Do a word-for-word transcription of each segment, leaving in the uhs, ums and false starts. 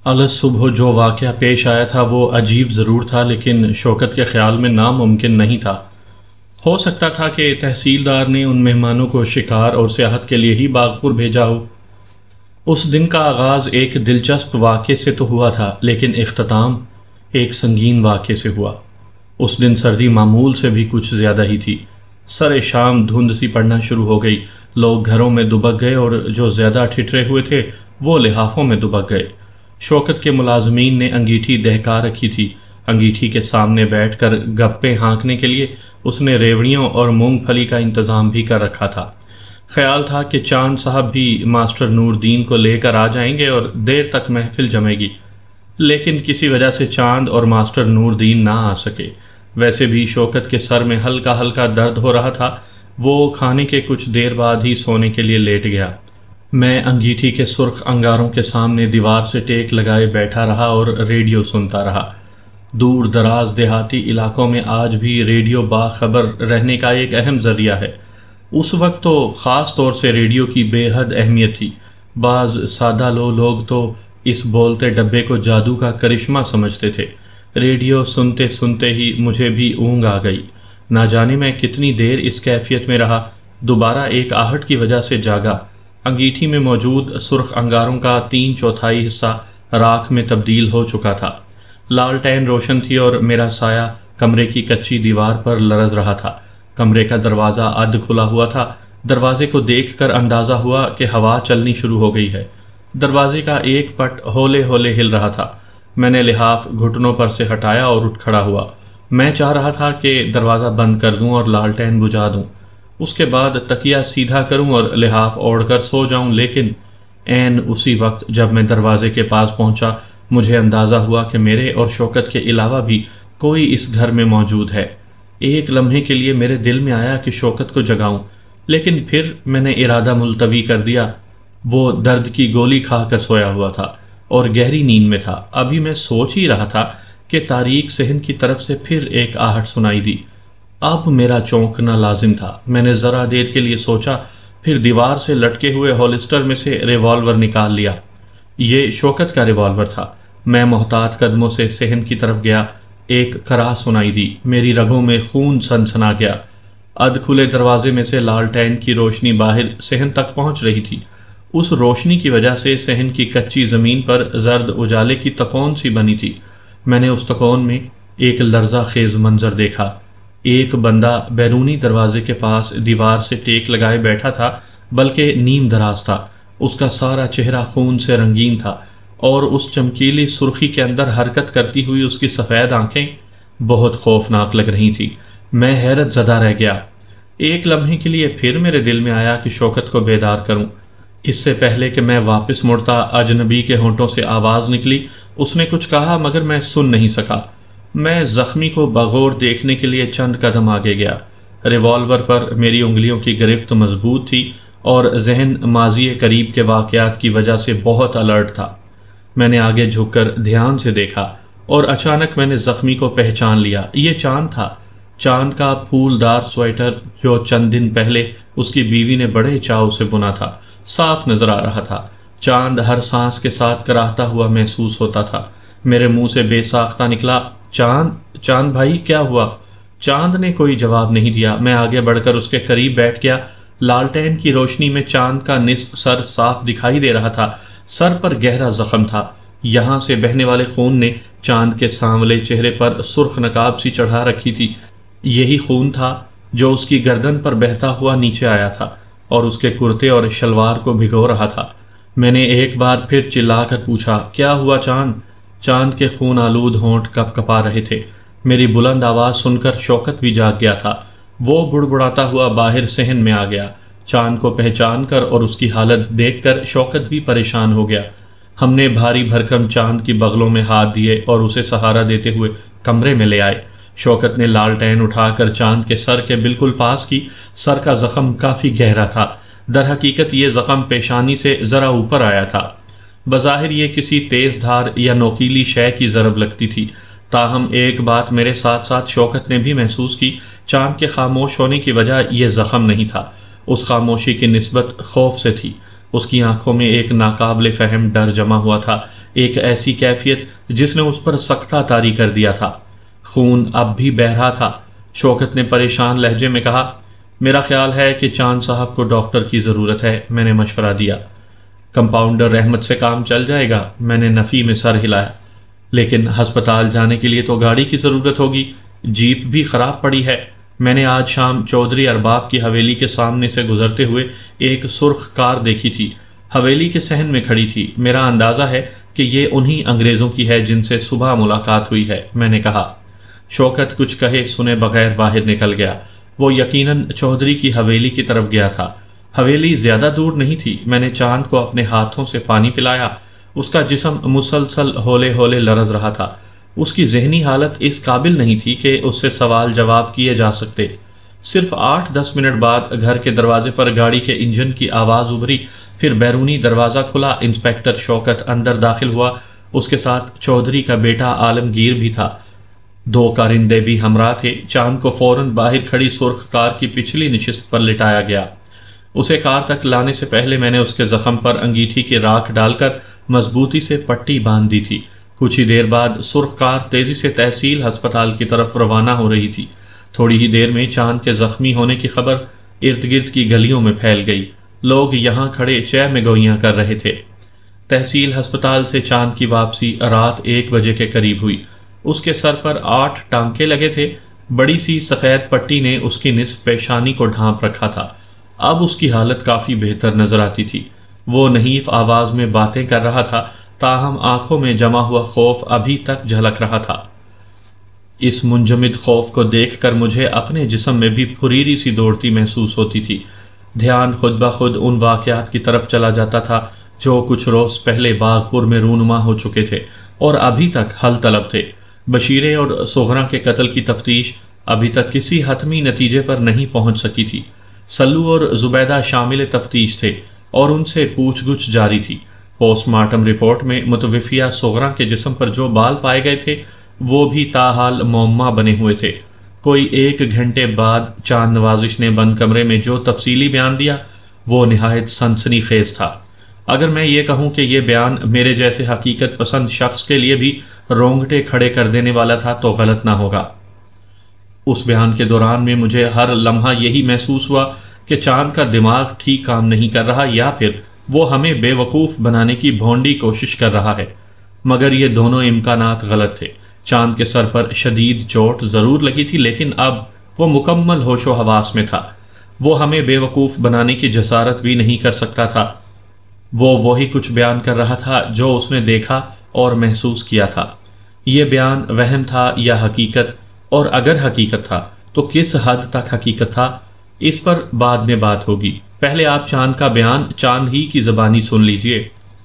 الصبح جو واقعہ پیش آیا تھا وہ عجیب ضرور تھا، لیکن شوکت کے خیال میں ناممکن نہیں تھا۔ ہو سکتا تھا کہ تحصیلدار نے ان مہمانوں کو شکار اور سیاحت کے لیے ہی باغپور بھیجا ہو۔ اس دن کا آغاز ایک دلچسپ واقعے سے تو ہوا تھا، لیکن اختتام ایک سنگین واقعے سے ہوا۔ اس دن سردی معمول سے بھی کچھ زیادہ ہی تھی۔ سر شام دھند سی پڑنا شروع ہو گئی، لوگ گھروں میں دبک گئے اور جو زیادہ ٹھٹرے ہوئے تھے وہ لحافوں میں دبک گئے۔ شوکت کے ملازمین نے انگیٹھی دہکا رکھی تھی۔ انگیٹھی کے سامنے بیٹھ کر گپیں ہانکنے کے لیے اس نے ریوڑیوں اور مونگ پھلی کا انتظام بھی کر رکھا تھا۔ خیال تھا کہ چاند صاحب بھی ماسٹر نور دین کو لے کر آ جائیں گے اور دیر تک محفل جمے گی، لیکن کسی وجہ سے چاند اور ماسٹر نور دین نہ آ سکے۔ ویسے بھی شوکت کے سر میں ہلکا ہلکا درد ہو رہا تھا۔ وہ کھانے کے کچھ دیر بعد ہی سونے کے لیے لیٹ گیا۔ میں انگیٹھی کے سرخ انگاروں کے سامنے دیوار سے ٹیک لگائے بیٹھا رہا اور ریڈیو سنتا رہا۔ دور دراز دیہاتی علاقوں میں آج بھی ریڈیو باخبر رہنے کا ایک اہم ذریعہ ہے۔ اس وقت تو خاص طور سے ریڈیو کی بے حد اہمیت تھی۔ بعض سادہ لو لوگ تو اس بولتے ڈبے کو جادو کا کرشمہ سمجھتے تھے۔ ریڈیو سنتے سنتے ہی مجھے بھی اونگ آ گئی۔ نہ جانے میں کتنی دیر اس کیفیت میں رہا، دوبارہ ایک آہٹ کی وجہ سے جاگا۔ انگیٹھی میں موجود سرخ انگاروں کا تین چوتھائی حصہ راکھ میں تبدیل ہو چکا تھا۔ لالٹین روشن تھی اور میرا سایہ کمرے کی کچی دیوار پر لرز رہا تھا۔ کمرے کا دروازہ ادھ کھلا ہوا تھا۔ دروازے کو دیکھ کر اندازہ ہوا کہ ہوا چلنی شروع ہو گئی ہے۔ دروازے کا ایک پٹ ہولے ہولے ہل رہا تھا۔ میں نے لحاف گھٹنوں پر سے ہٹایا اور اٹھ کھڑا ہوا۔ میں چاہ رہا تھا کہ دروازہ بند کر دوں اور لالٹین بجھا دوں، اس کے بعد تکیہ سیدھا کروں اور لحاف اوڑھ کر سو جاؤں، لیکن عین اسی وقت جب میں دروازے کے پاس پہنچا مجھے اندازہ ہوا کہ میرے اور شوکت کے علاوہ بھی کوئی اس گھر میں موجود ہے۔ ایک لمحے کے لیے میرے دل میں آیا کہ شوکت کو جگاؤں، لیکن پھر میں نے ارادہ ملتوی کر دیا۔ وہ درد کی گولی کھا کر سویا ہوا تھا اور گہری نیند میں تھا۔ ابھی میں سوچ ہی رہا تھا کہ تاریک صحن کی طرف سے پھر ایک آہٹ سنائی دی۔ اب میرا چونکنا لازم تھا۔ میں نے ذرا دیر کے لیے سوچا، پھر دیوار سے لٹکے ہوئے ہولسٹر میں سے ریوالور نکال لیا۔ یہ شوکت کا ریوالور تھا۔ میں محتاط قدموں سے صحن کی طرف گیا۔ ایک کراہ سنائی دی، میری رگوں میں خون سنسنا گیا۔ ادھ کھلے دروازے میں سے لالٹین کی روشنی باہر صحن تک پہنچ رہی تھی۔ اس روشنی کی وجہ سے صحن کی کچی زمین پر زرد اجالے کی تکون سی بنی تھی۔ میں نے اس تکون میں ایک لرزہ خیز منظر دیکھا۔ ایک بندہ بیرونی دروازے کے پاس دیوار سے ٹیک لگائے بیٹھا تھا، بلکہ نیم دراز تھا۔ اس کا سارا چہرہ خون سے رنگین تھا اور اس چمکیلی سرخی کے اندر حرکت کرتی ہوئی اس کی سفید آنکھیں بہت خوفناک لگ رہی تھیں۔ میں حیرت زدہ رہ گیا۔ ایک لمحے کے لیے پھر میرے دل میں آیا کہ شوکت کو بیدار کروں۔ اس سے پہلے کہ میں واپس مڑتا اجنبی کے ہونٹوں سے آواز نکلی۔ اس نے کچھ کہا مگر میں سن نہیں سکا۔ میں زخمی کو بغور دیکھنے کے لیے چند قدم آگے گیا۔ ریوالور پر میری انگلیوں کی گرفت مضبوط تھی اور ذہن ماضی قریب کے واقعات کی وجہ سے بہت الرٹ تھا۔ میں نے آگے جھک کر دھیان سے دیکھا اور اچانک میں نے زخمی کو پہچان لیا۔ یہ چاند تھا، چاند کا پھول دار سویٹر جو چند دن پہلے اس کی بیوی نے بڑے چاؤ سے بنا تھا، صاف نظر آ رہا تھا۔ چاند ہر سانس کے ساتھ کراہتا ہوا محسوس ہوتا تھا۔ میرے منہ سے بے ساختہ نکلا، چاند چاند بھائی کیا ہوا؟ چاند نے کوئی جواب نہیں دیا۔ میں آگے بڑھ کر اس کے قریب بیٹھ گیا۔ لالٹین کی روشنی میں چاند کا نصف سر صاف دکھائی دے رہا تھا۔ سر پر گہرا زخم تھا۔ یہاں سے بہنے والے خون نے چاند کے سانولے چہرے پر سرخ نقاب سی چڑھا رکھی تھی۔ یہی خون تھا جو اس کی گردن پر بہتا ہوا نیچے آیا تھا اور اس کے کرتے اور شلوار کو بھگو رہا تھا۔ میں نے ایک بار پھر چلا کر پوچھا، کیا ہوا چاند؟ چاند کے خون آلود ہونٹ کپ کپا رہے تھے۔ میری بلند آواز سن کر شوکت بھی جاگ گیا تھا۔ وہ بڑبڑاتا ہوا باہر صحن میں آ گیا۔ چاند کو پہچان کر اور اس کی حالت دیکھ کر شوکت بھی پریشان ہو گیا۔ ہم نے بھاری بھرکم چاند کی بغلوں میں ہاتھ دیے اور اسے سہارا دیتے ہوئے کمرے میں لے آئے۔ شوکت نے لالٹین اٹھا کر چاند کے سر کے بالکل پاس کی۔ سر کا زخم کافی گہرا تھا۔ در حقیقت یہ زخم پیشانی سے ذرا اوپر آیا تھا۔ بظاہر یہ کسی تیز دھار یا نوکیلی شے کی ضرب لگتی تھی، تاہم ایک بات میرے ساتھ ساتھ شوکت نے بھی محسوس کی، چاند کے خاموش ہونے کی وجہ یہ زخم نہیں تھا، اس خاموشی کی نسبت خوف سے تھی۔ اس کی آنکھوں میں ایک ناقابل فہم ڈر جمع ہوا تھا، ایک ایسی کیفیت جس نے اس پر سختہ طاری کر دیا تھا۔ خون اب بھی بہہ رہا تھا۔ شوکت نے پریشان لہجے میں کہا، میرا خیال ہے کہ چاند صاحب کو ڈاکٹر کی ضرورت ہے۔ میں نے مشورہ دیا۔ کمپاؤنڈر رحمت سے کام چل جائے گا۔ میں نے نفی میں سر ہلایا۔ لیکن ہسپتال جانے کے لیے تو گاڑی کی ضرورت ہوگی، جیپ بھی خراب پڑی ہے۔ میں نے آج شام چودھری ارباب کی حویلی کے سامنے سے گزرتے ہوئے ایک سرخ کار دیکھی تھی، حویلی کے صحن میں کھڑی تھی۔ میرا اندازہ ہے کہ یہ انہی انگریزوں کی ہے جن سے صبح ملاقات ہوئی ہے، میں نے کہا۔ شوکت کچھ کہے سنے بغیر باہر نکل گیا۔ وہ یقیناً چودھری کی حویلی کی طرف گیا تھا۔ حویلی زیادہ دور نہیں تھی۔ میں نے چاند کو اپنے ہاتھوں سے پانی پلایا۔ اس کا جسم مسلسل ہولے ہولے لرز رہا تھا۔ اس کی ذہنی حالت اس قابل نہیں تھی کہ اس سے سوال جواب کیے جا سکتے۔ صرف آٹھ دس منٹ بعد گھر کے دروازے پر گاڑی کے انجن کی آواز ابھری، پھر بیرونی دروازہ کھلا۔ انسپیکٹر شوکت اندر داخل ہوا۔ اس کے ساتھ چودھری کا بیٹا عالمگیر بھی تھا۔ دو کارندے بھی ہمراہ تھے۔ چاند کو فوراً باہر کھڑی سرخ کار کی پچھلی نشست پر لٹایا گیا۔ اسے کار تک لانے سے پہلے میں نے اس کے زخم پر انگیٹھی کی راکھ ڈال کر مضبوطی سے پٹی باندھ دی تھی۔ کچھ ہی دیر بعد سرخ کار تیزی سے تحصیل ہسپتال کی طرف روانہ ہو رہی تھی۔ تھوڑی ہی دیر میں چاند کے زخمی ہونے کی خبر ارد گرد کی گلیوں میں پھیل گئی۔ لوگ یہاں کھڑے چہ میں گوئیاں کر رہے تھے۔ تحصیل ہسپتال سے چاند کی واپسی رات ایک بجے کے قریب ہوئی۔ اس کے سر پر آٹھ ٹانکے لگے تھے۔ بڑی سی سفید پٹی نے اس کی نصف پیشانی کو ڈھانپ رکھا تھا۔ اب اس کی حالت کافی بہتر نظر آتی تھی۔ وہ نحیف آواز میں باتیں کر رہا تھا، تاہم آنکھوں میں جمع ہوا خوف ابھی تک جھلک رہا تھا۔ اس منجمد خوف کو دیکھ کر مجھے اپنے جسم میں بھی پھریری سی دوڑتی محسوس ہوتی تھی۔ دھیان خود بخود ان واقعات کی طرف چلا جاتا تھا جو کچھ روز پہلے باغپور میں رونما ہو چکے تھے اور ابھی تک حل طلب تھے۔ بشیرے اور سغرا کے قتل کی تفتیش ابھی تک کسی حتمی نتیجے پر نہیں پہنچ سکی تھی۔ سلو اور زبیدہ شامل تفتیش تھے اور ان سے پوچھ گچھ جاری تھی۔ پوسٹ مارٹم رپورٹ میں متوفیہ سغرا کے جسم پر جو بال پائے گئے تھے وہ بھی تاحال معمہ بنے ہوئے تھے۔ کوئی ایک گھنٹے بعد چاند نوازش نے بند کمرے میں جو تفصیلی بیان دیا وہ نہایت سنسنی خیز تھا۔ اگر میں یہ کہوں کہ یہ بیان میرے جیسے حقیقت پسند شخص کے لیے بھی رونگٹے کھڑے کر دینے والا تھا تو غلط نہ ہوگا۔ اس بیان کے دوران میں مجھے ہر لمحہ یہی محسوس ہوا کہ چاند کا دماغ ٹھیک کام نہیں کر رہا یا پھر وہ ہمیں بے وقوف بنانے کی بھونڈی کوشش کر رہا ہے، مگر یہ دونوں امکانات غلط تھے۔ چاند کے سر پر شدید چوٹ ضرور لگی تھی لیکن اب وہ مکمل ہوش و حواس میں تھا۔ وہ ہمیں بے وقوف بنانے کی جسارت بھی نہیں کر سکتا تھا۔ وہ وہی کچھ بیان کر رہا تھا جو اس نے دیکھا اور محسوس کیا تھا۔ یہ بیان وہم تھا یا حقیقت، اور اگر حقیقت تھا تو کس حد تک حقیقت تھا، اس پر بعد میں بات ہوگی۔ پہلے آپ چاند کا بیان چاند ہی کی زبانی سن لیجئے۔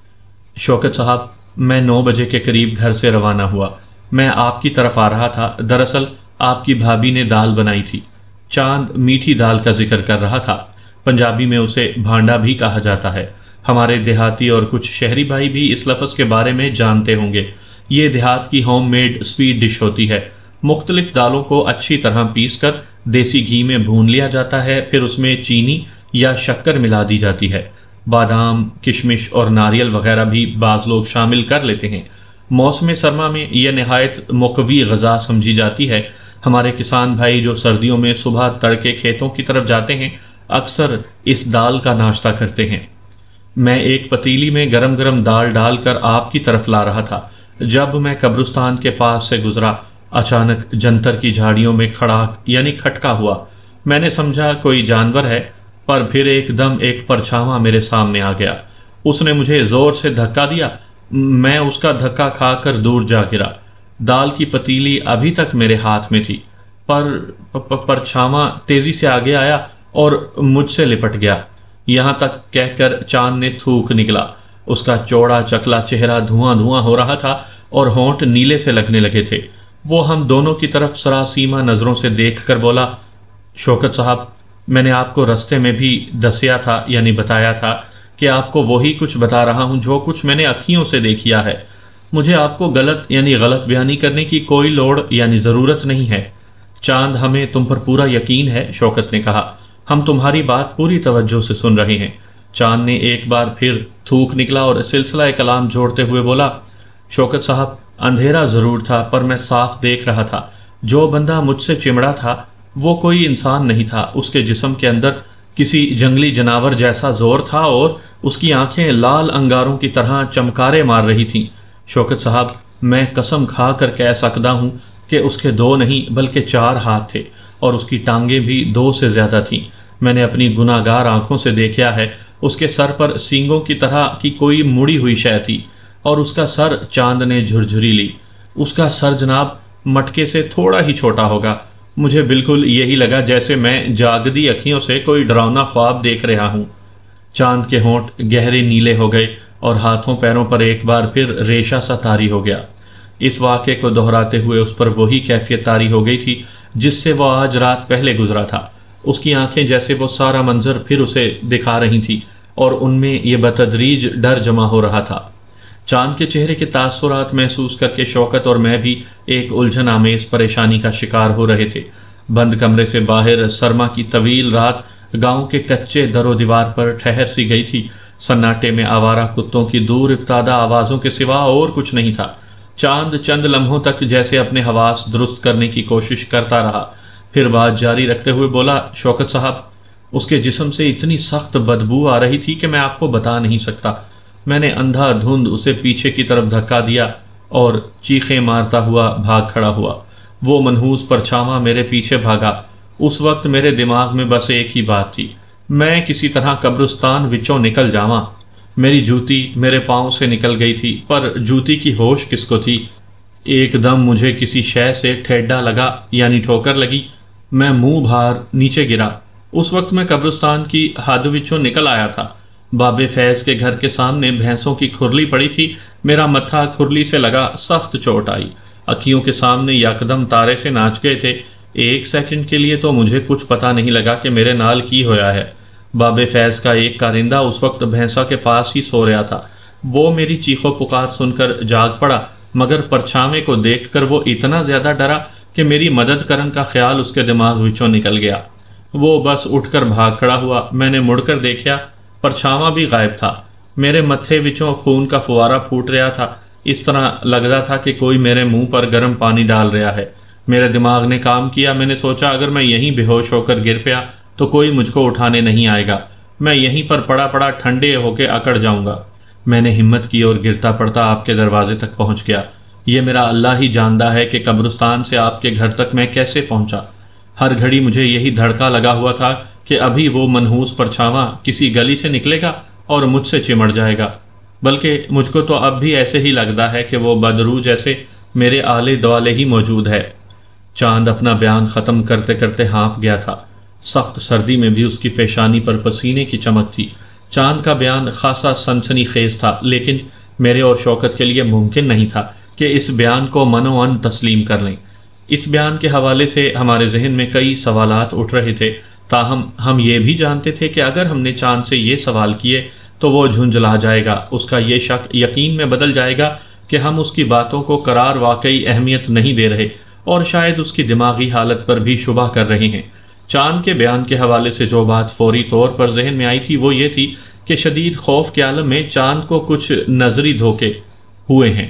شوکت صاحب، میں نو بجے کے قریب گھر سے روانہ ہوا۔ میں آپ کی طرف آ رہا تھا۔ دراصل آپ کی بھابھی نے دال بنائی تھی۔ چاند میٹھی دال کا ذکر کر رہا تھا۔ پنجابی میں اسے بھانڈا بھی کہا جاتا ہے۔ ہمارے دیہاتی اور کچھ شہری بھائی بھی اس لفظ کے بارے میں جانتے ہوں گے۔ یہ دیہات کی ہوم میڈ سویٹ ڈش ہوتی ہے۔ مختلف دالوں کو اچھی طرح پیس کر دیسی گھی میں بھون لیا جاتا ہے، پھر اس میں چینی یا شکر ملا دی جاتی ہے۔ بادام، کشمش اور ناریل وغیرہ بھی بعض لوگ شامل کر لیتے ہیں۔ موسم سرما میں یہ نہایت مقوی غذا سمجھی جاتی ہے۔ ہمارے کسان بھائی جو سردیوں میں صبح تڑکے کھیتوں کی طرف جاتے ہیں اکثر اس دال کا ناشتہ کرتے ہیں۔ میں ایک پتیلی میں گرم گرم دال ڈال کر آپ کی طرف لا رہا تھا۔ جب میں قبرستان کے پاس سے گزرا اچانک جنتر کی جھاڑیوں میں کھڑا یعنی کھٹکا ہوا۔ میں نے سمجھا کوئی جانور ہے، پر پھر ایک دم ایک پرچھاواں میرے سامنے آ گیا۔ اس نے مجھے زور سے دھکا دیا۔ میں اس کا دھکا کھا کر دور جا گرا۔ دال کی پتیلی ابھی تک میرے ہاتھ میں تھی، پر پرچھاواں تیزی سے آگے آیا اور مجھ سے لپٹ گیا۔ یہاں تک کہہ کر چاند نے تھوک نکلا۔ اس کا چوڑا چکلا چہرہ دھواں دھواں ہو رہا تھا اور ہونٹ نیلے سے لگنے لگے تھے۔ وہ ہم دونوں کی طرف سراسیمہ نظروں سے دیکھ کر بولا، شوکت صاحب، میں نے آپ کو رستے میں بھی دسیا تھا یعنی بتایا تھا کہ آپ کو وہی کچھ بتا رہا ہوں جو کچھ میں نے اکھیوں سے دیکھیا ہے۔ مجھے آپ کو غلط یعنی غلط بیانی کرنے کی کوئی لوڑ یعنی ضرورت نہیں ہے۔ چاند، ہمیں تم پر پورا یقین ہے، شوکت نے کہا۔ ہم تمہاری بات پوری توجہ سے سن رہے ہیں۔ چاند نے ایک بار پھر تھوک نکلا اور سلسلہ کلام جوڑتے ہوئے بولا، شوکت صاحب، اندھیرا ضرور تھا پر میں صاف دیکھ رہا تھا۔ جو بندہ مجھ سے چمڑا تھا وہ کوئی انسان نہیں تھا، اس کے جسم کے اندر کسی جنگلی جانور جیسا زور تھا اور اس کی آنکھیں لال انگاروں کی طرح چمکارے مار رہی تھیں۔ شوکت صاحب، میں قسم کھا کر کہہ سکتا ہوں کہ اس کے دو نہیں بلکہ چار ہاتھ تھے اور اس کی ٹانگیں بھی دو سے زیادہ تھیں۔ میں نے اپنی گناہ گار آنکھوں سے دیکھا ہے، اس کے سر پر سینگوں کی طرح کی کوئی مڑی ہوئی شے تھی اور اس کا سر چاند نے جھرجھری لی۔ اس کا سر جناب مٹکے سے تھوڑا ہی چھوٹا ہوگا۔ مجھے بالکل یہی لگا جیسے میں جاگدی اکھیوں سے کوئی ڈراؤنا خواب دیکھ رہا ہوں۔ چاند کے ہونٹ گہرے نیلے ہو گئے اور ہاتھوں پیروں پر ایک بار پھر ریشہ سا طاری ہو گیا۔ اس واقعے کو دہراتے ہوئے اس پر وہی کیفیت طاری ہو گئی تھی جس سے وہ آج رات پہلے گزرا تھا۔ اس کی آنکھیں جیسے وہ سارا منظر پھر اسے دکھا رہی تھی اور ان میں یہ بتدریج ڈر جمع ہو رہا تھا۔ چاند کے چہرے کے تاثرات محسوس کر کے شوکت اور میں بھی ایک الجھن آمیز پریشانی کا شکار ہو رہے تھے۔ بند کمرے سے باہر سرما کی طویل رات گاؤں کے کچے در و دیوار پر ٹھہر سی گئی تھی۔ سناٹے میں آوارہ کتوں کی دور افتادہ آوازوں کے سوا اور کچھ نہیں تھا۔ چاند چند لمحوں تک جیسے اپنے حواس درست کرنے کی کوشش کرتا رہا، پھر بات جاری رکھتے ہوئے بولا، شوکت صاحب، اس کے جسم سے اتنی سخت بدبو آ رہی تھی کہ میں آپ کو بتا نہیں سکتا۔ میں نے اندھا دھند اسے پیچھے کی طرف دھکا دیا اور چیخیں مارتا ہوا بھاگ کھڑا ہوا۔ وہ منحوس پرچھاواں میرے پیچھے بھاگا۔ اس وقت میرے دماغ میں بس ایک ہی بات تھی، میں کسی طرح قبرستان وچوں نکل جاواں۔ میری جوتی میرے پاؤں سے نکل گئی تھی، پر جوتی کی ہوش کس کو تھی؟ ایک دم مجھے کسی شے سے ٹھیڈا لگا، یعنی ٹھوکر لگی۔ میں منہ بھار نیچے گرا۔ اس وقت میں قبرستان کی حد وچوں نکل آیا تھا۔ بابے فیض کے گھر کے سامنے بھینسوں کی کھرلی پڑی تھی۔ میرا متھا کھرلی سے لگا، سخت چوٹ آئی۔ اکھیوں کے سامنے یکدم تارے سے ناچ گئے تھے۔ ایک سیکنڈ کے لیے تو مجھے کچھ پتا نہیں لگا کہ میرے نال کی ہویا ہے۔ بابے فیض کا ایک کارندہ اس وقت بھینسا کے پاس ہی سو رہا تھا۔ وہ میری چیخو پکار سن کر جاگ پڑا، مگر پرچھاوے کو دیکھ کر وہ اتنا زیادہ ڈرا کہ میری مدد کرن کا خیال اس کے دماغ وچوں نکل گیا۔ وہ بس اٹھ کر بھاگ کھڑا ہوا۔ میں نے مڑ کر دیکھا، پرچھاواں بھی غائب تھا۔ میرے متھے وچوں خون کا فوارہ پھوٹ رہا تھا۔ اس طرح لگتا تھا کہ کوئی میرے منہ پر گرم پانی ڈال رہا ہے۔ میرے دماغ نے کام کیا۔ میں نے سوچا اگر میں یہیں بے ہوش ہو کر گر پیا تو کوئی مجھ کو اٹھانے نہیں آئے گا، میں یہیں پر پڑا پڑا ٹھنڈے ہو کے اکڑ جاؤں گا۔ میں نے ہمت کی اور گرتا پڑتا آپ کے دروازے تک پہنچ گیا۔ یہ میرا اللہ ہی جاندا ہے کہ قبرستان سے آپ کے گھر تک میں کیسے پہنچا۔ ہر گھڑی مجھے یہی دھڑکا لگا ہوا تھا کہ ابھی وہ منحوس پرچھاواں کسی گلی سے نکلے گا اور مجھ سے چمڑ جائے گا۔ بلکہ مجھ کو تو اب بھی ایسے ہی لگتا ہے کہ وہ بدرو جیسے میرے آلے دوالے ہی موجود ہے۔ چاند اپنا بیان ختم کرتے کرتے ہانپ گیا تھا۔ سخت سردی میں بھی اس کی پیشانی پر پسینے کی چمک تھی۔ چاند کا بیان خاصا سنسنی خیز تھا، لیکن میرے اور شوکت کے لیے ممکن نہیں تھا کہ اس بیان کو منو ان تسلیم کر لیں۔ اس بیان کے حوالے سے ہمارے ذہن میں کئی سوالات اٹھ رہے تھے، تاہم ہم یہ بھی جانتے تھے کہ اگر ہم نے چاند سے یہ سوال کیے تو وہ جھنجلا جائے گا۔ اس کا یہ شک یقین میں بدل جائے گا کہ ہم اس کی باتوں کو قرار واقعی اہمیت نہیں دے رہے اور شاید اس کی دماغی حالت پر بھی شبہ کر رہے ہیں۔ چاند کے بیان کے حوالے سے جو بات فوری طور پر ذہن میں آئی تھی وہ یہ تھی کہ شدید خوف کے عالم میں چاند کو کچھ نظری دھوکے ہوئے ہیں۔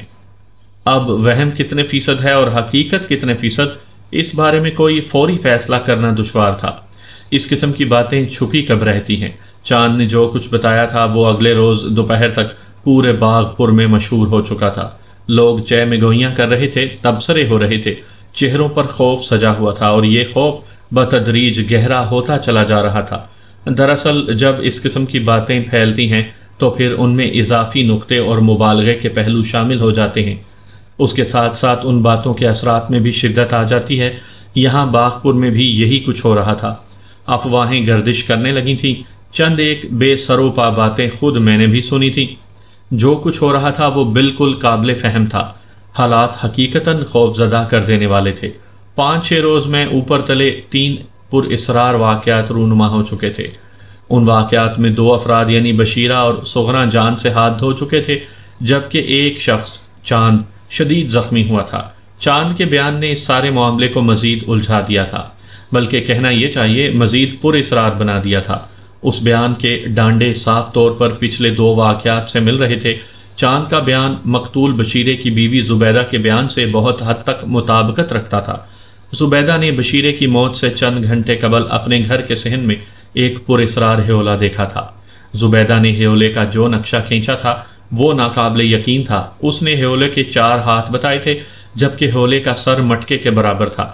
اب وہم کتنے فیصد ہے اور حقیقت کتنے فیصد، اس بارے میں کوئی فوری فیصلہ کرنا دشوار تھا۔ اس قسم کی باتیں چھپی کب رہتی ہیں۔ چاند نے جو کچھ بتایا تھا وہ اگلے روز دوپہر تک پورے باغ پور میں مشہور ہو چکا تھا۔ لوگ چہ میں گوئیاں کر رہے تھے، تبصرے ہو رہے تھے، چہروں پر خوف سجا ہوا تھا اور یہ خوف بتدریج گہرا ہوتا چلا جا رہا تھا۔ دراصل جب اس قسم کی باتیں پھیلتی ہیں تو پھر ان میں اضافی نکتے اور مبالغے کے پہلو شامل ہو جاتے ہیں۔ اس کے ساتھ ساتھ ان باتوں کے اثرات میں بھی شدت آ جاتی ہے۔ یہاں باغپور میں بھی یہی کچھ ہو رہا تھا۔ افواہیں گردش کرنے لگی تھیں۔ چند ایک بے سروپا باتیں خود میں نے بھی سنی تھیں۔ جو کچھ ہو رہا تھا وہ بالکل قابل فہم تھا۔ حالات حقیقتاً خوف زدہ کر دینے والے تھے۔ پانچ چھ روز میں اوپر تلے تین پر اسرار واقعات رونما ہو چکے تھے۔ ان واقعات میں دو افراد یعنی بشیرہ اور سغرا جان سے ہاتھ دھو چکے تھے، جبکہ ایک شخص چاند شدید زخمی ہوا تھا۔ چاند کے بیان نے اس سارے معاملے کو مزید الجھا دیا تھا، بلکہ کہنا یہ چاہیے مزید پر اسرار بنا دیا تھا۔ اس بیان کے ڈانڈے صاف طور پر پچھلے دو واقعات سے مل رہے تھے۔ چاند کا بیان مقتول بشیرے کی بیوی زبیدہ کے بیان سے بہت حد تک مطابقت رکھتا تھا۔ زبیدہ نے بشیرے کی موت سے چند گھنٹے قبل اپنے گھر کے صحن میں ایک پر اسرار ہیولا دیکھا تھا۔ زبیدہ نے ہیولے کا جو نقشہ کھینچا تھا وہ ناقابل یقین تھا۔ اس نے ہیولے کے چار ہاتھ بتائے تھے جبکہ ہیولے کا سر مٹکے کے برابر تھا۔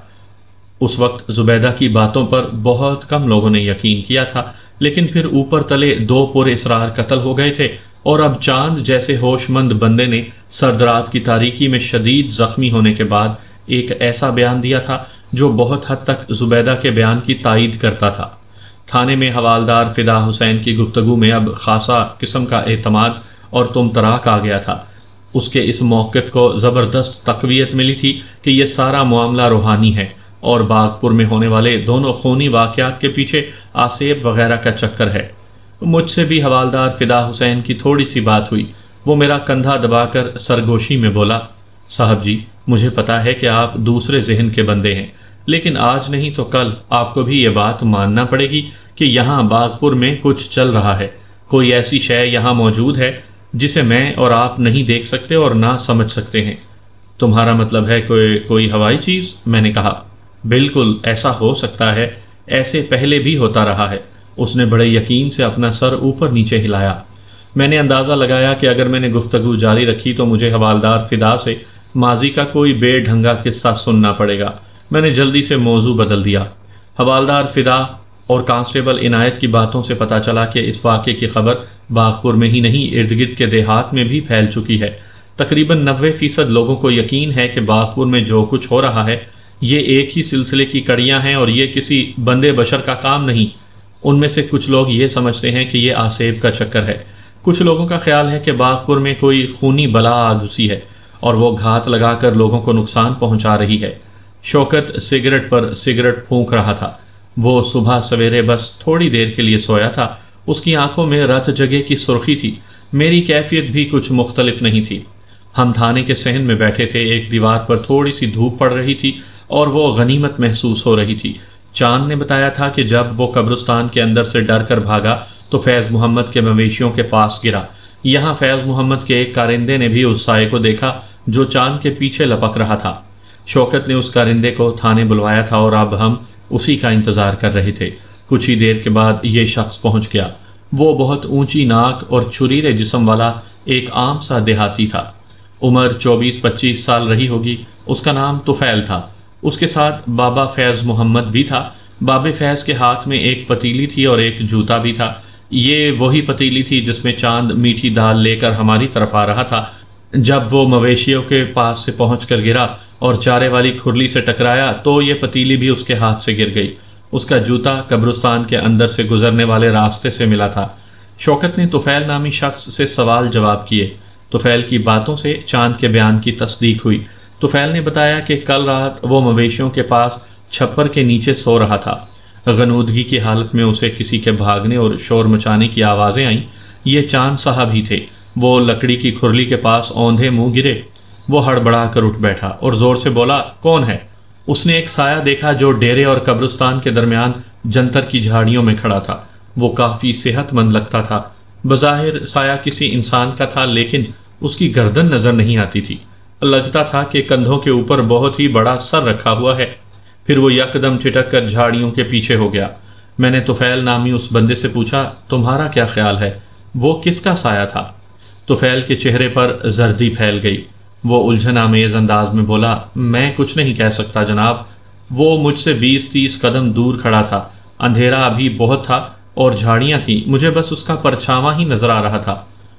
اس وقت زبیدہ کی باتوں پر بہت کم لوگوں نے یقین کیا تھا، لیکن پھر اوپر تلے دو پر اسرار قتل ہو گئے تھے، اور اب چاند جیسے ہوش مند بندے نے سردرات کی تاریکی میں شدید زخمی ہونے کے بعد ایک ایسا بیان دیا تھا جو بہت حد تک زبیدہ کے بیان کی تائید کرتا تھا۔ تھانے میں حوالدار فدا حسین کی گفتگو میں اب خاصا قسم کا اعتماد اور تم تراک آ گیا تھا۔ اس کے اس موقف کو زبردست تقویت ملی تھی کہ یہ سارا معاملہ روحانی ہے اور باغپور میں ہونے والے دونوں خونی واقعات کے پیچھے آسیب وغیرہ کا چکر ہے۔ مجھ سے بھی حوالدار فدا حسین کی تھوڑی سی بات ہوئی۔ وہ میرا کندھا دبا کر سرگوشی میں بولا، صاحب جی مجھے پتا ہے کہ آپ دوسرے ذہن کے بندے ہیں، لیکن آج نہیں تو کل آپ کو بھی یہ بات ماننا پڑے گی کہ یہاں باغپور میں کچھ چل رہا ہے۔ کوئی ایسی شے یہاں موجود ہے جسے میں اور آپ نہیں دیکھ سکتے اور نہ سمجھ سکتے ہیں۔ تمہارا مطلب ہے کوئی کوئی ہوائی چیز؟ میں نے کہا، بالکل ایسا ہو سکتا ہے، ایسے پہلے بھی ہوتا رہا ہے۔ اس نے بڑے یقین سے اپنا سر اوپر نیچے ہلایا۔ میں نے اندازہ لگایا کہ اگر میں نے گفتگو جاری رکھی تو مجھے حوالدار فدا سے ماضی کا کوئی بے ڈھنگا قصہ سننا پڑے گا۔ میں نے جلدی سے موضوع بدل دیا۔ حوالدار فدا اور کانسٹیبل عنایت کی باتوں سے پتہ چلا کہ اس واقعے کی خبر باغپور میں ہی نہیں ارد گرد کے دیہات میں بھی پھیل چکی ہے۔ تقریباً نوے فیصد لوگوں کو یقین ہے کہ باغپور میں جو کچھ ہو رہا ہے یہ ایک ہی سلسلے کی کڑیاں ہیں اور یہ کسی بندے بشر کا کام نہیں۔ ان میں سے کچھ لوگ یہ سمجھتے ہیں کہ یہ آسیب کا چکر ہے۔ کچھ لوگوں کا خیال ہے کہ باغپور میں کوئی خونی بلا آ گھسی ہے اور وہ گھات لگا کر لوگوں کو نقصان پہنچا رہی ہے۔ شوکت سگریٹ پر سگریٹ پھونک رہا تھا۔ وہ صبح سویرے بس تھوڑی دیر کے لیے سویا تھا۔ اس کی آنکھوں میں رت جگہ کی سرخی تھی۔ میری کیفیت بھی کچھ مختلف نہیں تھی۔ ہم تھانے کے صحن میں بیٹھے تھے، ایک دیوار پر تھوڑی سی دھوپ پڑ رہی تھی اور وہ غنیمت محسوس ہو رہی تھی۔ چاند نے بتایا تھا کہ جب وہ قبرستان کے اندر سے ڈر کر بھاگا تو فیض محمد کے مویشیوں کے پاس گرا۔ یہاں فیض محمد کے ایک کارندے نے بھی اس سائے کو دیکھا جو چاند کے پیچھے لپک رہا تھا۔ شوکت نے اس کارندے کو تھانے بلوایا تھا اور اب ہم اسی کا انتظار کر رہے تھے۔ کچھ ہی دیر کے بعد یہ شخص پہنچ گیا۔ وہ بہت اونچی ناک اور چھریرے جسم والا ایک عام سا دیہاتی تھا۔ عمر چوبیس پچیس سال رہی ہوگی۔ اس کا نام طفیل تھا۔ اس کے ساتھ بابا فیض محمد بھی تھا۔ بابے فیض کے ہاتھ میں ایک پتیلی تھی اور ایک جوتا بھی تھا۔ یہ وہی پتیلی تھی جس میں چاند میٹھی دال لے کر ہماری طرف آ رہا تھا۔ جب وہ مویشیوں کے پاس سے پہنچ کر گرا اور چارے والی کھرلی سے ٹکرایا تو یہ پتیلی بھی اس کے ہاتھ سے گر گئی۔ اس کا جوتا قبرستان کے اندر سے گزرنے والے راستے سے ملا تھا۔ شوکت نے طفیل نامی شخص سے سوال جواب کیے۔ طفیل کی باتوں سے چاند کے بیان کی تصدیق ہوئی۔ طفیل نے بتایا کہ کل رات وہ مویشیوں کے پاس چھپر کے نیچے سو رہا تھا۔ غنودگی کی حالت میں اسے کسی کے بھاگنے اور شور مچانے کی آوازیں آئیں۔ یہ چاند صاحب ہی تھے۔ وہ لکڑی کی کھرلی کے پاس اوندھے منہ گرے۔ وہ ہڑبڑا کر اٹھ بیٹھا اور زور سے بولا، کون ہے؟ اس نے ایک سایہ دیکھا جو ڈیرے اور قبرستان کے درمیان جنتر کی جھاڑیوں میں کھڑا تھا۔ وہ کافی صحت مند لگتا تھا۔ بظاہر سایہ کسی انسان کا تھا لیکن اس کی گردن نظر نہیں آتی تھی۔ لگتا تھا کہ کندھوں کے اوپر بہت ہی بڑا سر رکھا ہوا ہے۔ پھر وہ یکدم ٹھٹک کر جھاڑیوں کے پیچھے ہو گیا۔ میں نے طفیل نامی اس بندے سے پوچھا، تمہارا کیا خیال ہے، وہ کس کا سایہ تھا؟ طفیل کے چہرے پر زردی پھیل گئی۔ وہ الجھن آمیز انداز میں بولا، میں کچھ نہیں کہہ سکتا جناب۔ وہ مجھ سے بیس تیس قدم دور کھڑا تھا۔ اندھیرا ابھی بہت تھا اور جھاڑیاں تھیں، مجھے بس اس کا پرچھاواں ہی نظر آ رہا تھا۔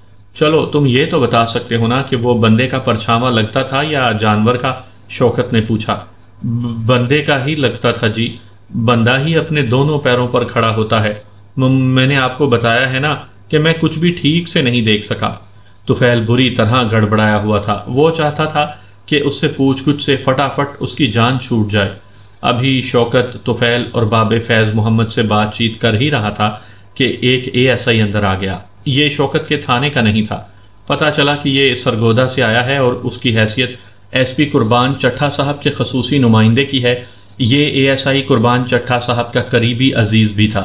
چلو تم یہ تو بتا سکتے ہو نا کہ وہ بندے کا پرچھاواں لگتا تھا یا جانور کا؟ شوکت نے پوچھا۔ بندے کا ہی لگتا تھا جی، بندہ ہی اپنے دونوں پیروں پر کھڑا ہوتا ہے۔ میں نے آپ کو بتایا ہے نا کہ میں کچھ بھی ٹھیک سے نہیں دیکھ سکا۔ طفیل بری طرح گڑبڑایا ہوا تھا۔ وہ چاہتا تھا کہ اس سے پوچھ گچھ سے فٹافٹ اس کی جان چھوٹ جائے۔ ابھی شوکت طفیل اور بابے فیض محمد سے بات چیت کر ہی رہا تھا کہ ایک اے ایس آئی اندر آ گیا۔ یہ شوکت کے تھانے کا نہیں تھا۔ پتہ چلا کہ یہ سرگودا سے آیا ہے اور اس کی حیثیت ایس پی قربان چٹھا صاحب کے خصوصی نمائندے کی ہے۔ یہ اے ایس آئی قربان چٹھا صاحب کا قریبی عزیز بھی تھا۔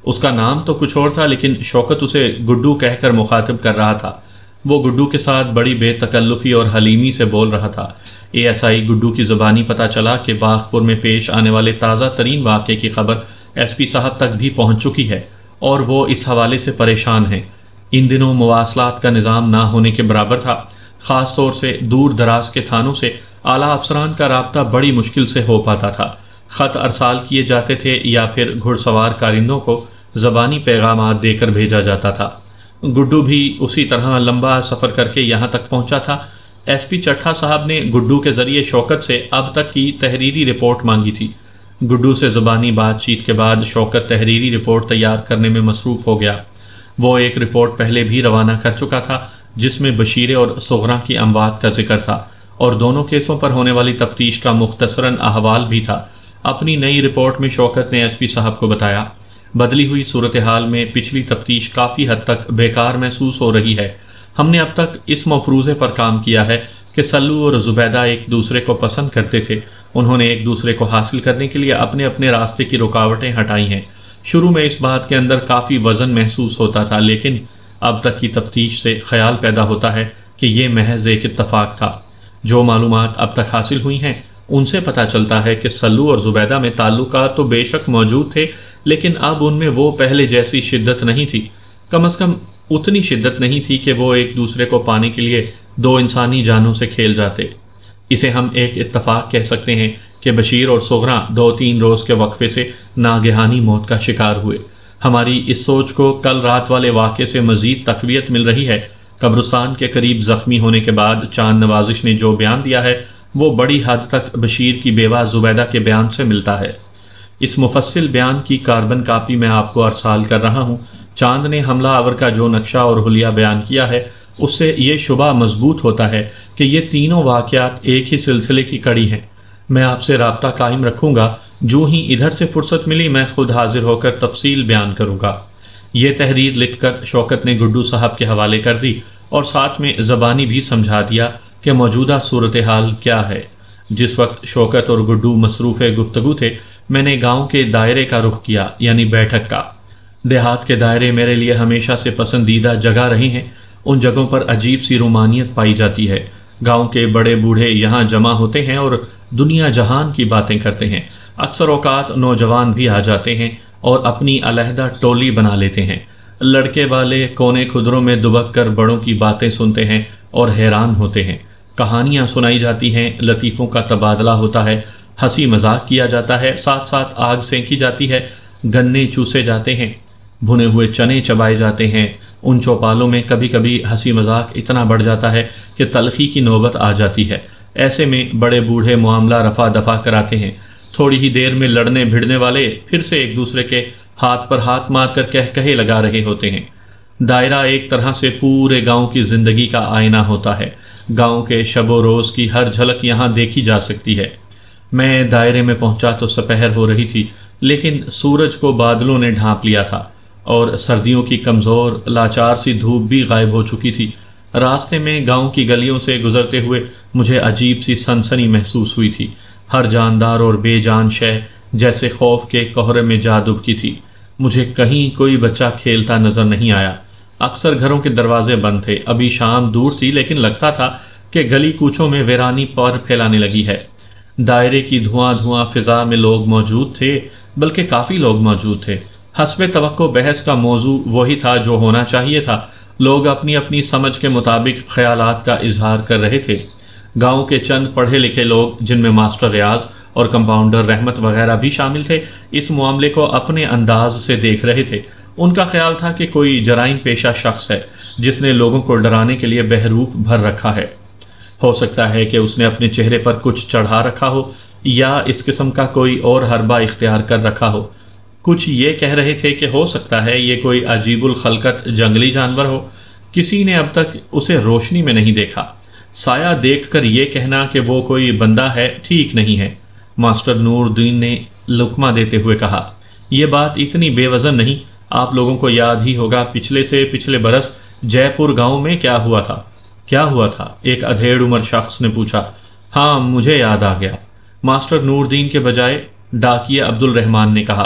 اس کا نام تو کچھ اور تھا لیکن شوکت اسے گڈو کہہ کر مخاطب کر رہا تھا۔ وہ گڈو کے ساتھ بڑی بے تکلفی اور حلیمی سے بول رہا تھا۔ اے ایس آئی گڈو کی زبانی پتہ چلا کہ باغپور میں پیش آنے والے تازہ ترین واقعے کی خبر ایس پی صاحب تک بھی پہنچ چکی ہے اور وہ اس حوالے سے پریشان ہیں۔ ان دنوں مواصلات کا نظام نہ ہونے کے برابر تھا، خاص طور سے دور دراز کے تھانوں سے اعلیٰ افسران کا رابطہ بڑی مشکل سے ہو پاتا تھا۔ خط ارسال کیے جاتے تھے یا پھر گھڑ سوار کارندوں کو زبانی پیغامات دے کر بھیجا جاتا تھا۔ گڈو بھی اسی طرح لمبا سفر کر کے یہاں تک پہنچا تھا۔ ایس پی چٹھا صاحب نے گڈو کے ذریعے شوکت سے اب تک کی تحریری رپورٹ مانگی تھی۔ گڈو سے زبانی بات چیت کے بعد شوکت تحریری رپورٹ تیار کرنے میں مصروف ہو گیا۔ وہ ایک رپورٹ پہلے بھی روانہ کر چکا تھا جس میں بشیر اور صغرا کی اموات کا ذکر تھا اور دونوں کیسوں پر ہونے والی تفتیش کا مختصراً احوال بھی تھا۔ اپنی نئی رپورٹ میں شوکت نے ایس پی صاحب کو بتایا، بدلی ہوئی صورتحال میں پچھلی تفتیش کافی حد تک بیکار محسوس ہو رہی ہے۔ ہم نے اب تک اس مفروضے پر کام کیا ہے کہ سلو اور زبیدہ ایک دوسرے کو پسند کرتے تھے۔ انہوں نے ایک دوسرے کو حاصل کرنے کے لیے اپنے اپنے راستے کی رکاوٹیں ہٹائی ہیں۔ شروع میں اس بات کے اندر کافی وزن محسوس ہوتا تھا، لیکن اب تک کی تفتیش سے خیال پیدا ہوتا ہے کہ یہ محض ایک اتفاق تھا۔ جو معلومات اب تک حاصل ہوئی ہیں ان سے پتہ چلتا ہے کہ سلو اور زبیدہ میں تعلقات تو بے شک موجود تھے، لیکن اب ان میں وہ پہلے جیسی شدت نہیں تھی، کم از کم اتنی شدت نہیں تھی کہ وہ ایک دوسرے کو پانے کے لیے دو انسانی جانوں سے کھیل جاتے۔ اسے ہم ایک اتفاق کہہ سکتے ہیں کہ بشیر اور صغرا دو تین روز کے وقفے سے ناگہانی موت کا شکار ہوئے۔ ہماری اس سوچ کو کل رات والے واقعے سے مزید تقویت مل رہی ہے۔ قبرستان کے قریب زخمی ہونے کے بعد چاند نوازش نے جو بیان دیا ہے وہ بڑی حد تک بشیر کی بیوہ زبیدہ کے بیان سے ملتا ہے۔ اس مفصل بیان کی کاربن کاپی میں آپ کو ارسال کر رہا ہوں۔ چاند نے حملہ آور کا جو نقشہ اور حلیہ بیان کیا ہے اس سے یہ شبہ مضبوط ہوتا ہے کہ یہ تینوں واقعات ایک ہی سلسلے کی کڑی ہیں۔ میں آپ سے رابطہ قائم رکھوں گا، جو ہی ادھر سے فرصت ملی میں خود حاضر ہو کر تفصیل بیان کروں گا۔ یہ تحریر لکھ کر شوکت نے گڈو صاحب کے حوالے کر دی اور ساتھ میں زبانی بھی سمجھا دیا کہ موجودہ صورتحال کیا ہے۔ جس وقت شوکت اور گڈو مصروف گفتگو تھے، میں نے گاؤں کے دائرے کا رخ کیا، یعنی بیٹھک کا۔ دیہات کے دائرے میرے لیے ہمیشہ سے پسندیدہ جگہ رہے ہیں۔ ان جگہوں پر عجیب سی رومانیت پائی جاتی ہے۔ گاؤں کے بڑے بوڑھے یہاں جمع ہوتے ہیں اور دنیا جہان کی باتیں کرتے ہیں۔ اکثر اوقات نوجوان بھی آ جاتے ہیں اور اپنی علیحدہ ٹولی بنا لیتے ہیں۔ لڑکے والے کونے خدروں میں دبک کر بڑوں کی باتیں سنتے ہیں اور حیران ہوتے ہیں۔ کہانیاں سنائی جاتی ہیں، لطیفوں کا تبادلہ ہوتا ہے، ہنسی مذاق کیا جاتا ہے، ساتھ ساتھ آگ سینکی جاتی ہے، گنے چوسے جاتے ہیں، بھنے ہوئے چنے چبائے جاتے ہیں۔ ان چوپالوں میں کبھی کبھی ہنسی مذاق اتنا بڑھ جاتا ہے کہ تلخی کی نوبت آ جاتی ہے۔ ایسے میں بڑے بوڑھے معاملہ رفع دفع کراتے ہیں۔ تھوڑی ہی دیر میں لڑنے بھڑنے والے پھر سے ایک دوسرے کے ہاتھ پر ہاتھ مار کر کہہ کہے لگا رہے ہوتے ہیں۔ دائرہ ایک طرح سے پورے گاؤں کی زندگی کا آئینہ ہوتا ہے۔ گاؤں کے شب و روز کی ہر جھلک یہاں دیکھی جا سکتی ہے۔ میں دائرے میں پہنچا تو سپہر ہو رہی تھی، لیکن سورج کو بادلوں نے ڈھانپ لیا تھا اور سردیوں کی کمزور لاچار سی دھوپ بھی غائب ہو چکی تھی۔ راستے میں گاؤں کی گلیوں سے گزرتے ہوئے مجھے عجیب سی سنسنی محسوس ہوئی تھی۔ ہر جاندار اور بے جان شے جیسے خوف کے کوہرے میں جا دبکی تھی۔ مجھے کہیں کوئی بچہ کھیلتا نظر نہیں آیا۔ اکثر گھروں کے دروازے بند تھے۔ ابھی شام دور تھی لیکن لگتا تھا کہ گلی کوچوں میں ویرانی پر پھیلانے لگی ہے۔ دائرے کی دھواں دھواں فضا میں لوگ موجود تھے، بلکہ کافی لوگ موجود تھے۔ حسب توقع بحث کا موضوع وہی تھا جو ہونا چاہیے تھا۔ لوگ اپنی اپنی سمجھ کے مطابق خیالات کا اظہار کر رہے تھے۔ گاؤں کے چند پڑھے لکھے لوگ، جن میں ماسٹر ریاض اور کمپاؤنڈر رحمت وغیرہ بھی شامل تھے، اس معاملے کو اپنے انداز سے دیکھ رہے تھے۔ ان کا خیال تھا کہ کوئی جرائم پیشہ شخص ہے جس نے لوگوں کو ڈرانے کے لیے بہروپ بھر رکھا ہے۔ ہو سکتا ہے کہ اس نے اپنے چہرے پر کچھ چڑھا رکھا ہو یا اس قسم کا کوئی اور حربہ اختیار کر رکھا ہو۔ کچھ یہ کہہ رہے تھے کہ ہو سکتا ہے یہ کوئی عجیب الخلقت جنگلی جانور ہو۔ کسی نے اب تک اسے روشنی میں نہیں دیکھا۔ سایہ دیکھ کر یہ کہنا کہ وہ کوئی بندہ ہے ٹھیک نہیں ہے، ماسٹر نور الدین نے لقمہ دیتے ہوئے کہا۔ یہ بات اتنی بے وزن نہیں۔ آپ لوگوں کو یاد ہی ہوگا پچھلے سے پچھلے برس جے پور گاؤں میں کیا ہوا تھا۔ کیا ہوا تھا؟ ایک ادھیڑ عمر شخص نے پوچھا۔ ہاں، مجھے یاد آ گیا، ماسٹر نور الدین کے بجائے ڈاکیہ عبد الرحمان نے کہا۔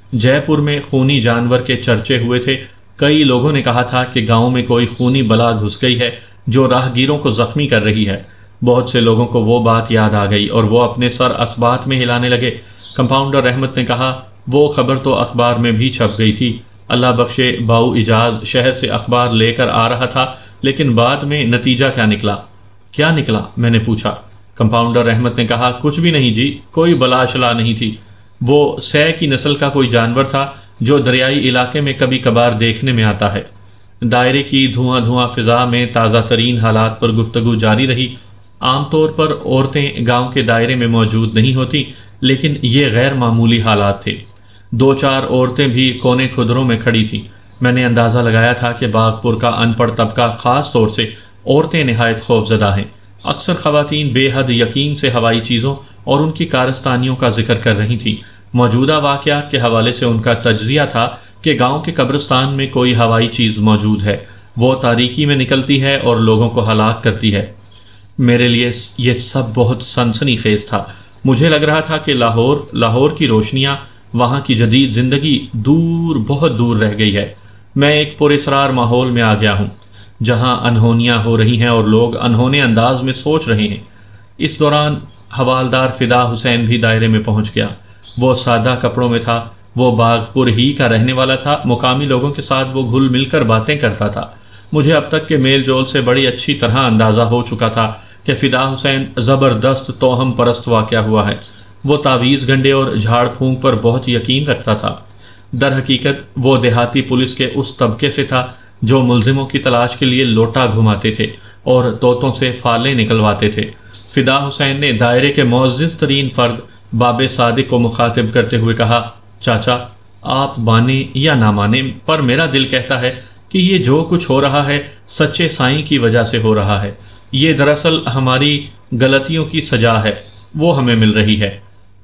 جے پور میں خونی جانور کے چرچے ہوئے تھے۔ کئی لوگوں نے کہا تھا کہ گاؤں میں کوئی خونی بلا گھس گئی ہے جو راہگیروں کو زخمی کر رہی ہے۔ بہت سے لوگوں کو وہ بات یاد آ گئی اور وہ اپنے سر اسبات میں ہلانے لگے۔ کمپاؤنڈر رحمت نے کہا، وہ خبر تو اخبار میں بھی چھپ گئی تھی۔ اللہ بخشے باؤ اجاز شہر سے اخبار لے کر آ رہا تھا، لیکن بعد میں نتیجہ کیا نکلا؟ کیا نکلا؟ میں نے پوچھا۔ کمپاؤنڈر رحمت نے کہا، کچھ بھی نہیں جی، کوئی بلا شلا نہیں تھی۔ وہ سہ کی نسل کا کوئی جانور تھا جو دریائی علاقے میں کبھی کبھار دیکھنے میں آتا ہے۔ دائرے کی دھواں دھواں فضا میں تازہ ترین حالات پر گفتگو جاری رہی۔ عام طور پر عورتیں گاؤں کے دائرے میں موجود نہیں ہوتی، لیکن یہ غیر معمولی حالات تھے۔ دو چار عورتیں بھی کونے کھدروں میں کھڑی تھیں۔ میں نے اندازہ لگایا تھا کہ باغپور کا ان پڑھ طبقہ، خاص طور سے عورتیں، نہایت خوفزدہ ہیں۔ اکثر خواتین بے حد یقین سے ہوائی چیزوں اور ان کی کارستانیوں کا ذکر کر رہی تھیں۔ موجودہ واقعات کے حوالے سے ان کا تجزیہ تھا کہ گاؤں کے قبرستان میں کوئی ہوائی چیز موجود ہے، وہ تاریکی میں نکلتی ہے اور لوگوں کو ہلاک کرتی ہے۔ میرے لیے یہ سب بہت سنسنی خیز تھا۔ مجھے لگ رہا تھا کہ لاہور لاہور کی روشنیاں، وہاں کی جدید زندگی دور، بہت دور رہ گئی ہے۔ میں ایک پراسرار ماحول میں آ گیا ہوں جہاں انہونیاں ہو رہی ہیں اور لوگ انہونے انداز میں سوچ رہے ہیں۔ اس دوران حوالدار فدا حسین بھی دائرے میں پہنچ گیا۔ وہ سادہ کپڑوں میں تھا، وہ باغپور ہی کا رہنے والا تھا، مقامی لوگوں کے ساتھ وہ گھل مل کر باتیں کرتا تھا۔ مجھے اب تک کے میل جول سے بڑی اچھی طرح اندازہ ہو چکا تھا کہ فدا حسین زبردست توہم پرست واقع ہوا ہے۔ وہ تعویذ گنڈے اور جھاڑ پھونک پر بہت یقین رکھتا تھا۔ در حقیقت وہ دیہاتی پولیس کے اس طبقے سے تھا جو ملزموں کی تلاش کے لیے لوٹا گھماتے تھے اور طوطوں سے فالے نکلواتے تھے۔ فدا حسین نے دائرے کے معزز ترین فرد باب صادق کو مخاطب کرتے ہوئے کہا، چاچا، آپ مانیں یا نہ مانیں، پر میرا دل کہتا ہے کہ یہ جو کچھ ہو رہا ہے سچے سائیں کی وجہ سے ہو رہا ہے۔ یہ دراصل ہماری غلطیوں کی سزا ہے، وہ ہمیں مل رہی ہے۔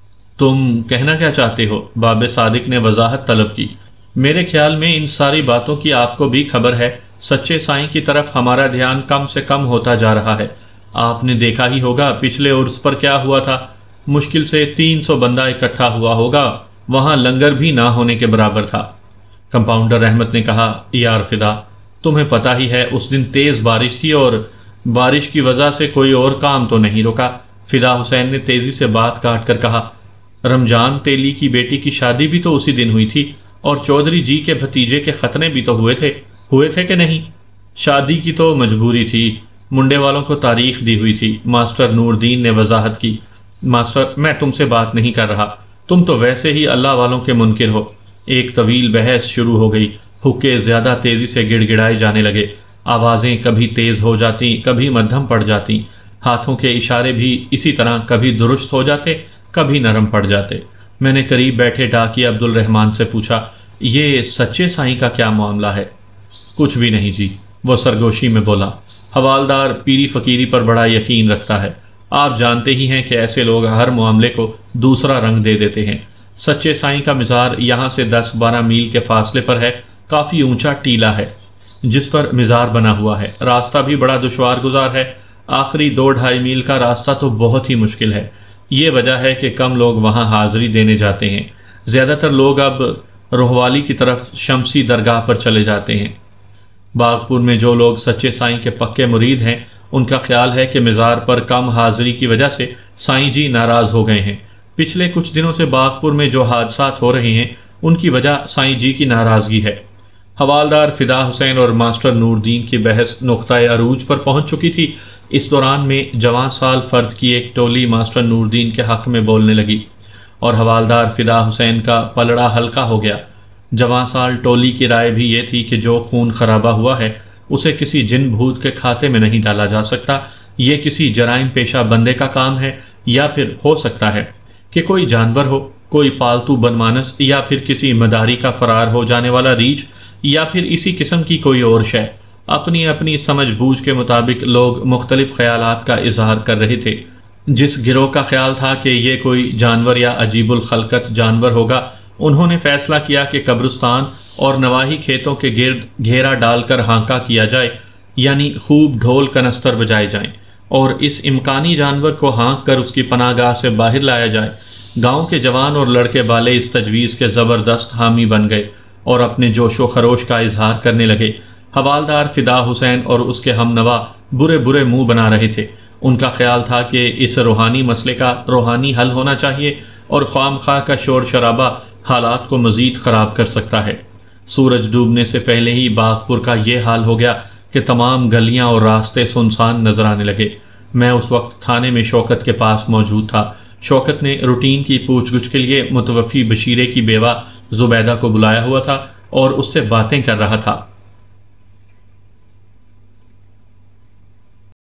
تم کہنا کیا چاہتے ہو؟ باب صادق نے وضاحت طلب کی۔ میرے خیال میں ان ساری باتوں کی آپ کو بھی خبر ہے۔ سچے سائیں کی طرف ہمارا دھیان کم سے کم ہوتا جا رہا ہے۔ آپ نے دیکھا ہی ہوگا پچھلے عرس پر کیا ہوا تھا۔ مشکل سے تین سو بندہ اکٹھا ہوا ہوگا، وہاں لنگر بھی نہ ہونے کے برابر تھا۔ کمپاؤنڈر رحمت نے کہا، یار فدا، تمہیں پتہ ہی ہے اس دن تیز بارش تھی اور بارش کی وجہ سے کوئی اور کام تو نہیں رکا۔ فدا حسین نے تیزی سے بات کاٹ کر کہا، رمضان تیلی کی بیٹی کی شادی بھی تو اسی دن ہوئی تھی، اور چودھری جی کے بھتیجے کے ختنے بھی تو ہوئے تھے ہوئے تھے کہ نہیں؟ شادی کی تو مجبوری تھی، منڈے والوں کو تاریخ دی ہوئی تھی، ماسٹر نور دین نے وضاحت کی۔ ماسٹر، میں تم سے بات نہیں کر رہا، تم تو ویسے ہی اللہ والوں کے منکر ہو۔ ایک طویل بحث شروع ہو گئی۔ حقے زیادہ تیزی سے گڑ گڑائے جانے لگے، آوازیں کبھی تیز ہو جاتی، کبھی مدھم پڑ جاتی، ہاتھوں کے اشارے بھی اسی طرح کبھی درست ہو جاتے، کبھی نرم پڑ جاتے۔ میں نے قریب بیٹھے ڈاکیہ عبد الرحمان سے پوچھا، یہ سچے سائیں کا کیا معاملہ ہے؟ کچھ بھی نہیں جی، وہ سرگوشی میں بولا۔ حوالدار پیری فقیری پر بڑا یقین رکھتا ہے، آپ جانتے ہی ہیں کہ ایسے لوگ ہر معاملے کو دوسرا رنگ دے دیتے ہیں۔ سچے سائیں کا مزار یہاں سے دس بارہ میل کے فاصلے پر ہے، کافی اونچا ٹیلا ہے جس پر مزار بنا ہوا ہے۔ راستہ بھی بڑا دشوار گزار ہے، آخری دو ڈھائی میل کا راستہ تو بہت ہی مشکل ہے۔ یہ وجہ ہے کہ کم لوگ وہاں حاضری دینے جاتے ہیں، زیادہ تر لوگ اب روہوالی کی طرف شمسی درگاہ پر چلے جاتے ہیں۔ باغپور میں جو لوگ سچے سائیں کے پکے مرید ہیں، ان کا خیال ہے کہ مزار پر کم حاضری کی وجہ سے سائیں جی ناراض ہو گئے ہیں۔ پچھلے کچھ دنوں سے باغپور میں جو حادثات ہو رہے ہیں ان کی وجہ سائیں جی کی ناراضگی ہے۔ حوالدار فدا حسین اور ماسٹر نور دین کی بحث نقطۂ عروج پر پہنچ چکی تھی۔ اس دوران میں جوان سال فرد کی ایک ٹولی ماسٹر نور دین کے حق میں بولنے لگی اور حوالدار فدا حسین کا پلڑا ہلکا ہو گیا۔ جوان سال ٹولی کی رائے بھی یہ تھی کہ جو خون خرابہ ہوا ہے اسے کسی جن بھوت کے کھاتے میں نہیں ڈالا جا سکتا، یہ کسی جرائم پیشہ بندے کا کام ہے، یا پھر ہو سکتا ہے کہ کوئی جانور ہو، کوئی پالتو بنمانس، یا پھر کسی مداری کا فرار ہو جانے والا ریچھ، یا پھر اسی قسم کی کوئی اور شے۔ اپنی اپنی سمجھ بوجھ کے مطابق لوگ مختلف خیالات کا اظہار کر رہے تھے۔ جس گروہ کا خیال تھا کہ یہ کوئی جانور یا عجیب الخلقت جانور ہوگا، انہوں نے فیصلہ کیا کہ قبرستان اور نواحی کھیتوں کے گرد گھیرا ڈال کر ہانکا کیا جائے، یعنی خوب ڈھول کنستر بجائے جائیں اور اس امکانی جانور کو ہانک کر اس کی پناہ گاہ سے باہر لایا جائے۔ گاؤں کے جوان اور لڑکے بالے اس تجویز کے زبردست حامی بن گئے اور اپنے جوش و خروش کا اظہار کرنے لگے۔ حوالدار فدا حسین اور اس کے ہم نوا برے برے منہ بنا رہے تھے۔ ان کا خیال تھا کہ اس روحانی مسئلے کا روحانی حل ہونا چاہیے اور خواہ خواہ کا شور شرابہ حالات کو مزید خراب کر سکتا ہے۔ سورج ڈوبنے سے پہلے ہی باغپور کا یہ حال ہو گیا کہ تمام گلیاں اور راستے سنسان نظر آنے لگے۔ میں اس وقت تھانے میں شوکت کے پاس موجود تھا۔ شوکت نے روٹین کی پوچھ گچھ کے لیے متوفی بشیرے کی بیوہ زبیدہ کو بلایا ہوا تھا اور اس سے باتیں کر رہا تھا۔